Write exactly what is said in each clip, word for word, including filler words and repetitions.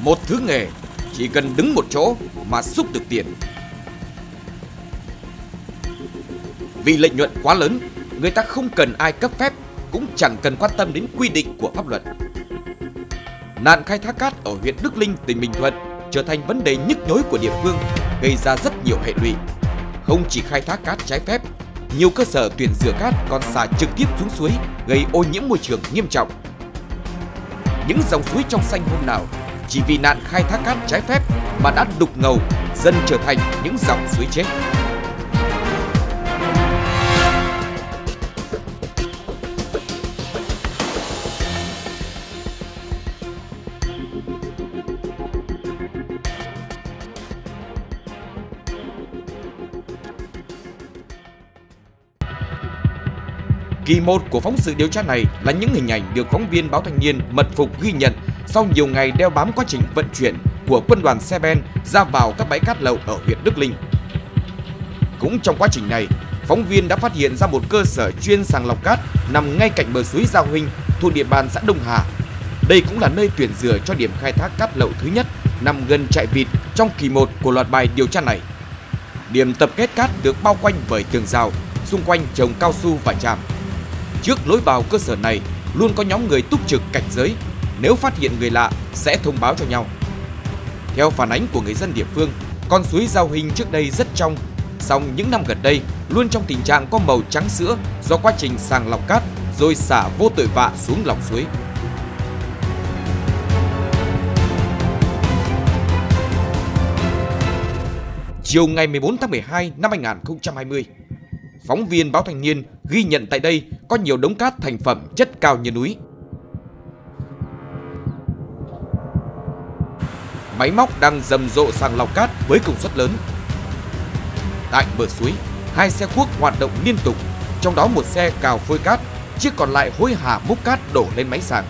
một thứ nghề chỉ cần đứng một chỗ mà xúc được tiền. Vì lợi nhuận quá lớn, người ta không cần ai cấp phép, cũng chẳng cần quan tâm đến quy định của pháp luật. Nạn khai thác cát ở huyện Đức Linh, tỉnh Bình Thuận trở thành vấn đề nhức nhối của địa phương, gây ra rất nhiều hệ lụy. Không chỉ khai thác cát trái phép, nhiều cơ sở tuyển rửa cát còn xả trực tiếp xuống suối, gây ô nhiễm môi trường nghiêm trọng. Những dòng suối trong xanh hôm nào chỉ vì nạn khai thác cát trái phép mà đã đục ngầu, dần trở thành những dòng suối chết. Kỳ một của phóng sự điều tra này là những hình ảnh được phóng viên Báo Thanh Niên mật phục ghi nhận sau nhiều ngày đeo bám quá trình vận chuyển của quân đoàn xe ben ra vào các bãi cát lậu ở huyện Đức Linh. Cũng trong quá trình này, phóng viên đã phát hiện ra một cơ sở chuyên sàng lọc cát nằm ngay cạnh bờ suối Giao Huynh thuộc địa bàn xã Đông Hà. Đây cũng là nơi tuyển rửa cho điểm khai thác cát lậu thứ nhất nằm gần trại vịt trong kỳ một của loạt bài điều tra này. Điểm tập kết cát được bao quanh bởi tường rào, xung quanh trồng cao su và tràm. Trước lối vào cơ sở này luôn có nhóm người túc trực cảnh giới, nếu phát hiện người lạ sẽ thông báo cho nhau. Theo phản ánh của người dân địa phương, con suối Giao Huynh trước đây rất trong, song những năm gần đây luôn trong tình trạng có màu trắng sữa do quá trình sàng lọc cát rồi xả vô tội vạ xuống lòng suối. Chiều ngày mười bốn tháng mười hai năm hai nghìn không trăm hai mươi, phóng viên Báo Thanh Niên ghi nhận tại đây có nhiều đống cát thành phẩm chất cao như núi. Máy móc đang rầm rộ sàng lọc cát với công suất lớn. Tại bờ suối, hai xe cuốc hoạt động liên tục, trong đó một xe cào phôi cát, chiếc còn lại hối hả múc cát đổ lên máy sàng.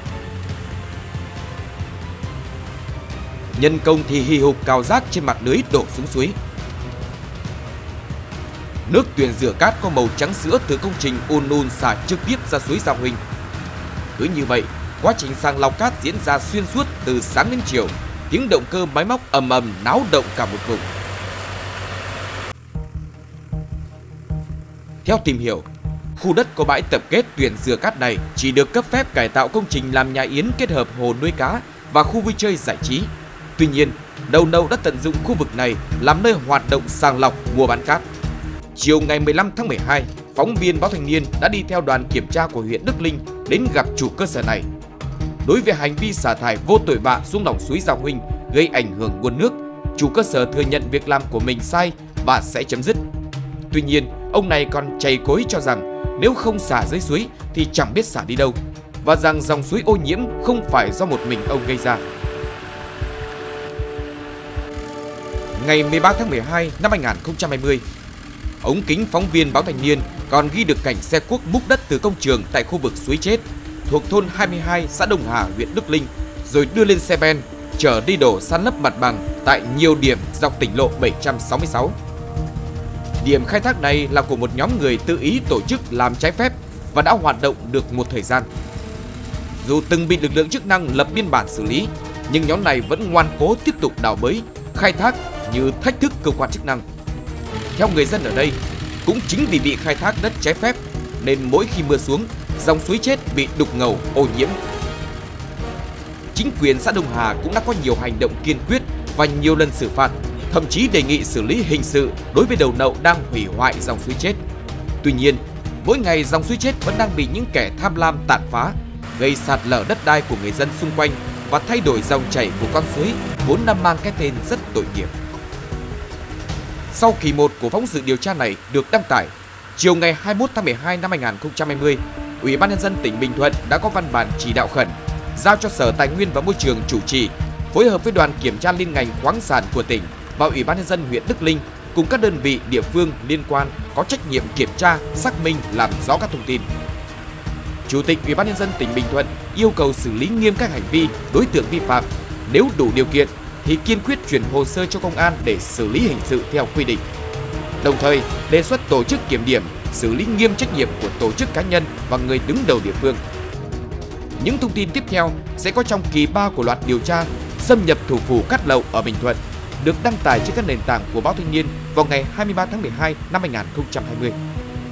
Nhân công thì hì hục cào rác trên mặt lưới đổ xuống suối. Nước tuyển rửa cát có màu trắng sữa từ công trình ùn ùn xả trực tiếp ra suối Giao Huynh. Cứ như vậy, quá trình sàng lọc cát diễn ra xuyên suốt từ sáng đến chiều, tiếng động cơ máy móc ầm ầm náo động cả một vùng. Theo tìm hiểu, khu đất có bãi tập kết tuyển rửa cát này chỉ được cấp phép cải tạo công trình làm nhà yến kết hợp hồ nuôi cá và khu vui chơi giải trí. Tuy nhiên, đầu nậu đã tận dụng khu vực này làm nơi hoạt động sàng lọc mua bán cát. Chiều ngày mười lăm tháng mười hai, phóng viên Báo Thanh Niên đã đi theo đoàn kiểm tra của huyện Đức Linh đến gặp chủ cơ sở này. Đối với hành vi xả thải vô tội vạ xuống lòng suối Giao Huynh gây ảnh hưởng nguồn nước, chủ cơ sở thừa nhận việc làm của mình sai và sẽ chấm dứt. Tuy nhiên, ông này còn chày cối cho rằng nếu không xả dưới suối thì chẳng biết xả đi đâu, và rằng dòng suối ô nhiễm không phải do một mình ông gây ra. Ngày mười ba tháng mười hai năm hai nghìn không trăm hai mươi, ống kính phóng viên Báo Thanh Niên còn ghi được cảnh xe cuốc múc đất từ công trường tại khu vực suối chết thuộc thôn hai mươi hai xã Đông Hà, huyện Đức Linh, rồi đưa lên xe ben chở đi đổ san lấp mặt bằng tại nhiều điểm dọc tỉnh lộ bảy trăm sáu mươi sáu. Điểm khai thác này là của một nhóm người tự ý tổ chức làm trái phép và đã hoạt động được một thời gian. Dù từng bị lực lượng chức năng lập biên bản xử lý, nhưng nhóm này vẫn ngoan cố tiếp tục đào bới, khai thác như thách thức cơ quan chức năng. Theo người dân ở đây, cũng chính vì bị khai thác đất trái phép nên mỗi khi mưa xuống, dòng suối chết bị đục ngầu, ô nhiễm. Chính quyền xã Đông Hà cũng đã có nhiều hành động kiên quyết và nhiều lần xử phạt, thậm chí đề nghị xử lý hình sự đối với đầu nậu đang hủy hoại dòng suối chết. Tuy nhiên, mỗi ngày dòng suối chết vẫn đang bị những kẻ tham lam tàn phá, gây sạt lở đất đai của người dân xung quanh và thay đổi dòng chảy của con suối vốn đã mang cái tên rất tội nghiệp. Sau kỳ một của phóng sự điều tra này được đăng tải, chiều ngày hai mươi mốt tháng mười hai năm hai nghìn không trăm hai mươi, Ủy ban nhân dân tỉnh Bình Thuận đã có văn bản chỉ đạo khẩn giao cho Sở Tài nguyên và Môi trường chủ trì, phối hợp với đoàn kiểm tra liên ngành khoáng sản của tỉnh và Ủy ban nhân dân huyện Đức Linh cùng các đơn vị địa phương liên quan có trách nhiệm kiểm tra, xác minh, làm rõ các thông tin. Chủ tịch Ủy ban nhân dân tỉnh Bình Thuận yêu cầu xử lý nghiêm các hành vi, đối tượng vi phạm, nếu đủ điều kiện thì kiên quyết chuyển hồ sơ cho công an để xử lý hình sự theo quy định. Đồng thời, đề xuất tổ chức kiểm điểm, xử lý nghiêm trách nhiệm của tổ chức cá nhân và người đứng đầu địa phương. Những thông tin tiếp theo sẽ có trong kỳ ba của loạt điều tra xâm nhập thủ phủ cát lậu ở Bình Thuận được đăng tải trên các nền tảng của Báo Thanh niên vào ngày hai mươi ba tháng mười hai năm hai nghìn không trăm hai mươi.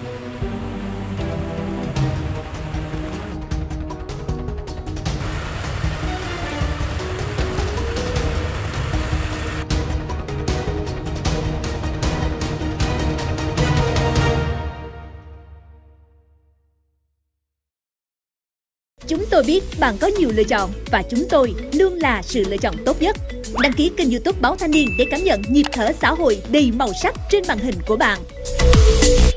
Chúng tôi biết bạn có nhiều lựa chọn và chúng tôi luôn là sự lựa chọn tốt nhất. Đăng ký kênh YouTube Báo Thanh niên để cảm nhận nhịp thở xã hội đầy màu sắc trên màn hình của bạn.